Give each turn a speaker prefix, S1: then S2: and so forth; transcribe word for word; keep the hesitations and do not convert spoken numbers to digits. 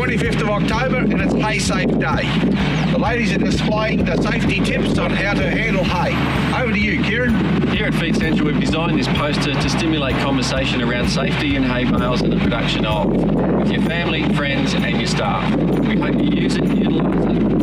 S1: twenty-fifth of October and it's Hay Safe Day. The ladies are displaying the safety tips on how to handle hay. Over to you, Kieran.
S2: Here at Feed Central, we've designed this poster to stimulate conversation around safety in hay bales and the production of, with your family, friends and your staff. We hope you use it and utilise it.